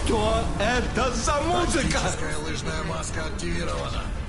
Что это за музыка? Тактическая лыжная маска активирована.